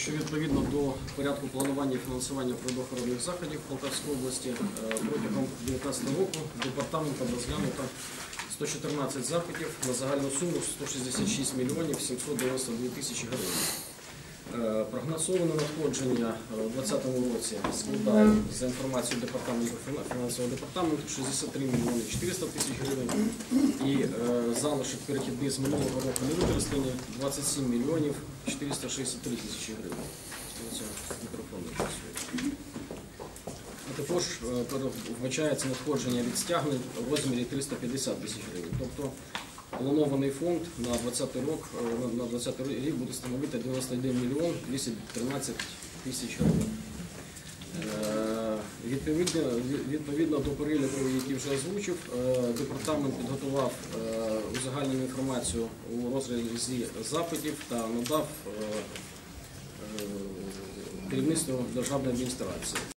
що відповідно до порядку планування і фінансування природоохоронних заходів в Полтавській області протягом 2019 року департаментом розглянуто 114 заходів на загальну суму 166 мільйонів 792 тисячі гривень. Прогнозоване надходження у 2020 році складає, за інформацією фінансового департаменту, 63 мільйони 400 тисяч гривень і залишок перехідний з минулого року невикористані 27 мільйонів 463 тисячі гривень. А також вбачається надходження від стягнень в розмірі 350 тисяч гривень. Тобто планований фонд на 2020 рік буде становити 91 мільйон 213 тисяч гривень. Відповідно до переліку, який вже озвучив, департамент підготував узагальнену інформацію у розрізі запитів та надав керівництву державної адміністрації.